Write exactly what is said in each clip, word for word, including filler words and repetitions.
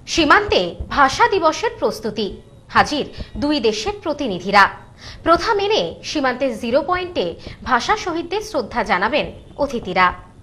সীমান্তে ভাষা দিবসের প্রস্তুতি, হাজির দুই দেশের প্রতিনিধিরা। প্রথা মেনে সীমান্তের জিরো পয়েন্টে ভাষা শহীদদের শ্রদ্ধা জানাবেন অতিথিরা।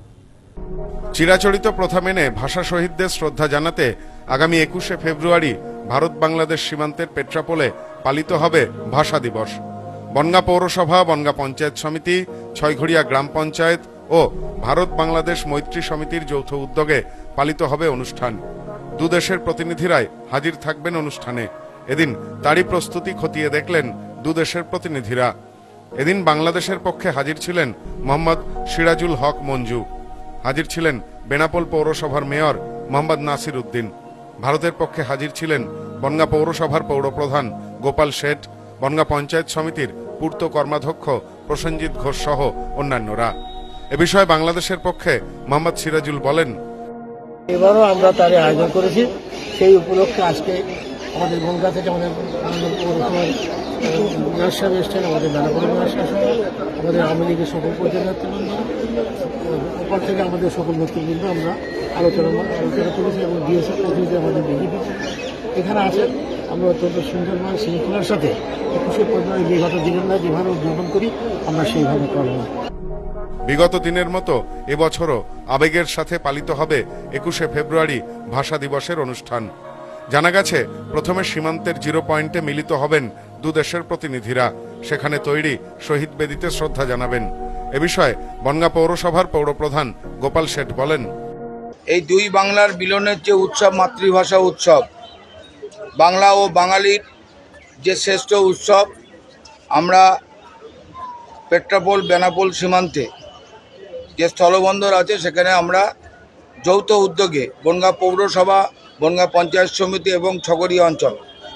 চিরাচরিত প্রথা মেনে ভাষা শহীদদের শ্রদ্ধা জানাতে আগামী একুশে ফেব্রুয়ারি ভারত বাংলাদেশ সীমান্তের পেট্রাপোলে পালিত হবে ভাষা দিবস। বনগাঁ পৌরসভা, বনগাঁ পঞ্চায়েত সমিতি, ছয়ঘড়িয়া গ্রাম পঞ্চায়েত ও ভারত বাংলাদেশ মৈত্রী সমিতির যৌথ উদ্যোগে পালিত হবে অনুষ্ঠান। দুদেশের প্রতিনিধিরাই হাজির থাকবেন অনুষ্ঠানে। এদিন তারই প্রস্তুতি খতিয়ে দেখলেন দুদেশের প্রতিনিধিরা। এদিন বাংলাদেশের পক্ষে হাজির ছিলেন মোহাম্মদ সিরাজুল হক মঞ্জু, হাজির ছিলেন বেনাপোল পৌরসভার মেয়র মোহাম্মদ নাসির উদ্দিন। ভারতের পক্ষে হাজির ছিলেন বনগাঁ পৌরসভার পৌরপ্রধান গোপাল শেঠ, বনগাঁ পঞ্চায়েত সমিতির পূর্ত কর্মাধ্যক্ষ প্রসেনজিৎ ঘোষ সহ অন্যান্যরা। এ বিষয়ে বাংলাদেশের পক্ষে মোহাম্মদ সিরাজুল বলেন, এবারও আমরা তার আয়োজন করেছি। সেই উপলক্ষে আজকে আমাদের বনগাঁ থেকে আমাদের পৌরসভার মেয়র সাহেব এসছেন, আমাদের বেনাপোলের মেয়র সাহেব, আমাদের আওয়ামী লীগের সকল পর্যায়ের নেতৃবৃন্দ, ওপর থেকে আমাদের সকল নেতৃবৃন্দ আমরা আলোচনা আলোচনা করেছি এবং বিএসএফ প্রতিনিধি আমাদের বিজেপি এখানে আসেন। আমরা অত্যন্ত সুন্দরভাবে শৃঙ্খলার সাথে একুশে ফেব্রুয়ারি বিগত দিনের না যেভাবে উদযাপন করি আমরা সেইভাবে করব। বিগত দিনের মতো এবছরও আবেগের সাথে পালিত হবে একুশে ফেব্রুয়ারি ভাষা দিবসের অনুষ্ঠান। জানা গেছে, প্রথমে সীমান্তের জিরো পয়েন্টে মিলিত হবেন দুদেশের প্রতিনিধিরা। সেখানে তৈরি শহীদ বেদিতে শ্রদ্ধা জানাবেন। এ বিষয়ে বনগাঁ পৌরসভার পৌরপ্রধান গোপাল শেঠ বলেন, এই দুই বাংলার মিলনের যে উৎসব, মাতৃভাষা উৎসব, বাংলা ও বাঙালির যে শ্রেষ্ঠ উৎসব, আমরা পেট্রাপোল বেনাপোল সীমান্তে যে স্থলবন্দর আছে সেখানে আমরা যৌথ উদ্যোগে বনগাঁ পৌরসভা, বনগাঁ পঞ্চায়েত সমিতি এবং ছগড়িয়া অঞ্চল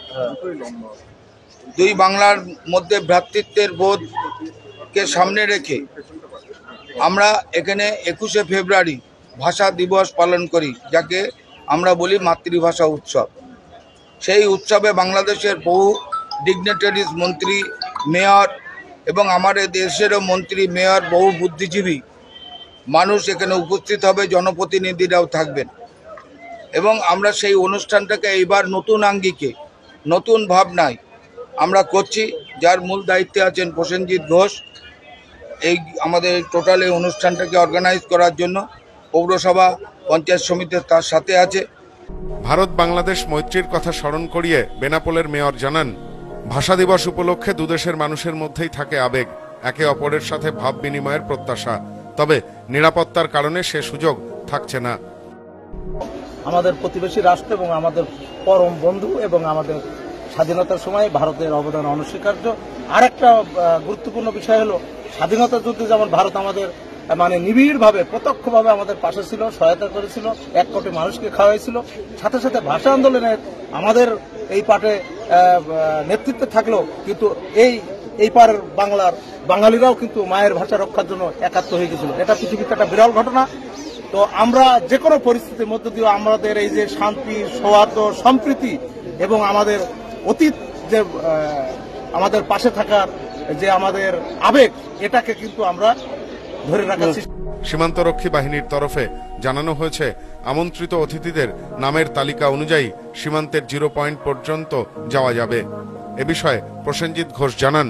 দুই বাংলার মধ্যে ভ্রাতৃত্বের বোধকে সামনে রেখে আমরা এখানে একুশে ফেব্রুয়ারি ভাষা দিবস পালন করি, যাকে আমরা বলি মাতৃভাষা উৎসব। সেই উৎসবে বাংলাদেশের বহু ডিগনিটারিজ, মন্ত্রী, মেয়র এবং আমাদের দেশেরও মন্ত্রী, মেয়র, বহু বুদ্ধিজীবী মানুষ এখানে উপস্থিত হবে, জনপ্রতিনিধিরাও থাকবেন। এবং আমরা সেই অনুষ্ঠানটাকে এইবার নতুন আঙ্গিকে, নতুন ভাবনায় আমরা করছি। যার মূল দায়িত্বে আছেন প্রসেনজিৎ ঘোষ। এই আমাদের টোটাল এই অনুষ্ঠানটাকে অর্গানাইজ করার জন্য পৌরসভা, পঞ্চায়েত সমিতি তার সাথে আছে। ভারত বাংলাদেশ মৈত্রীর কথা স্মরণ করিয়ে বেনাপোলের মেয়র জানান, ভাষা দিবস উপলক্ষে দুদেশের মানুষের মধ্যেই থাকে আবেগ, একে অপরের সাথে ভাব বিনিময়ের প্রত্যাশা। তবে নিরাপত্তার কারণে সে সুযোগ থাকছে না। আমাদের প্রতিবেশী রাষ্ট্র এবং আমাদের পরম বন্ধু এবং আমাদের স্বাধীনতার সময় ভারতের অবদান অনস্বীকার্য। আর একটা গুরুত্বপূর্ণ বিষয় হলো, স্বাধীনতা যুদ্ধে যেমন ভারত আমাদের মানে নিবিড়ভাবে প্রত্যক্ষভাবে আমাদের পাশে ছিল, সহায়তা করেছিল, এক কোটি মানুষকে খাওয়াইছিল। সাথে সাথে ভাষা আন্দোলনের আমাদের এই পাটে নেতৃত্বে থাকলেও কিন্তু এই এই পারের বাংলার বাঙালিরাও কিন্তু মায়ের ভাষা রক্ষার জন্য একাত্ম হয়ে গেছিল। এটা পৃথিবীতে একটা বিরল ঘটনা। তো আমরা যে কোনো পরিস্থিতির মধ্যে দিয়ে আমাদের এই যে শান্তি, সৌহার্দ্য, সম্প্রীতি এবং আমাদের অতীত যে আমাদের পাশে থাকার যে আমাদের আবেগ, এটাকে কিন্তু আমরা ধরে রাখার চেষ্টা। সীমান্তরক্ষী বাহিনীর তরফে জানানো হয়েছে, আমন্ত্রিত অতিথিদের নামের তালিকা অনুযায়ী সীমান্তের জিরো পয়েন্ট পর্যন্ত যাওয়া যাবে। এ বিষয়ে প্রসেনজিৎ ঘোষ জানান,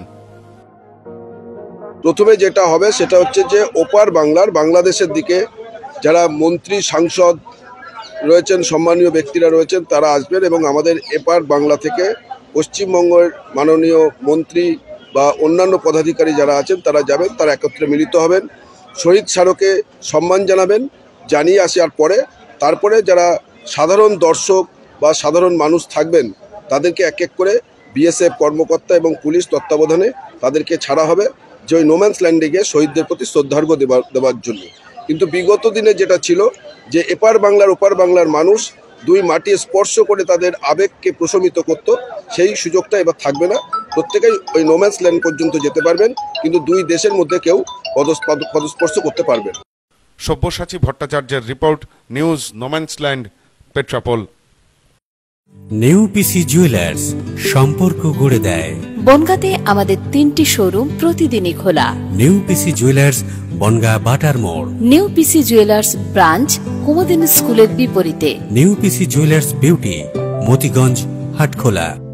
প্রথমে যেটা হবে সেটা হচ্ছে যে ওপার বাংলার, বাংলাদেশের দিকে যারা মন্ত্রী, সাংসদ রয়েছেন, সম্মানীয় ব্যক্তিরা রয়েছেন, তারা আসবেন এবং আমাদের এপার বাংলা থেকে পশ্চিমবঙ্গের মাননীয় মন্ত্রী বা অন্যান্য পদাধিকারী যারা আছেন তারা যাবেন, তারা একত্রে মিলিত হবেন, শহীদ স্মারকে সম্মান জানাবেন, জানিয়ে আসার পরে তারপরে যারা সাধারণ দর্শক বা সাধারণ মানুষ থাকবেন তাদেরকে এক এক করে বিএসএফ কর্মকর্তা এবং পুলিশ তত্ত্বাবধানে তাদেরকে ছাড়া হবে, যে ওই নোম্যান্স ল্যান্ডে গিয়ে শহীদদের প্রতি শ্রদ্ধার্ঘ্য দেওয়ার দেওয়ার জন্য। কিন্তু বিগত দিনে যেটা ছিল যে এপার বাংলার ওপার বাংলার মানুষ দুই মাটি স্পর্শ করে তাদের আবেগকে প্রশমিত করত, সেই সুযোগটা এবার থাকবে না। প্রত্যেকেই ওই নোম্যান্স ল্যান্ড পর্যন্ত যেতে পারবেন, কিন্তু দুই দেশের মধ্যে কেউ পদস্পর্শ করতে পারবেন। সব্যসাচী ভট্টাচার্যের report, news no man's land, Petrapole. New PC jewellers, সম্পর্ক গড়ে দেয়। বনগাঁতে আমাদের তিনটি শোরুম প্রতিদিনই খোলা। নিউ পিসি জুয়েলার্স, বনগাঁ বাটার মোড়। New PC jewellers branch Kumudini স্কুলের বিপরীতে। New PC jewellers beauty, Motiganj, Hatkhola.